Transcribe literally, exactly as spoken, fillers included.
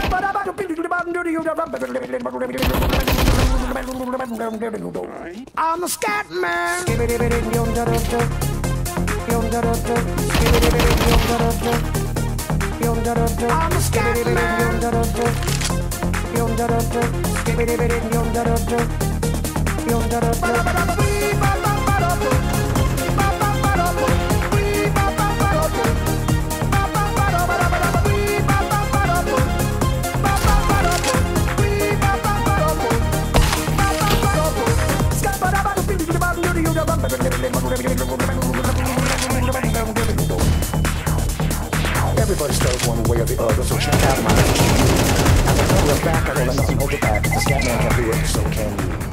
I'm the scat man. I'm the scat Everybody starts one way or the other, so check out my machine. As I come back, I don't let nothing hold you back. The scat man can do it, so can you.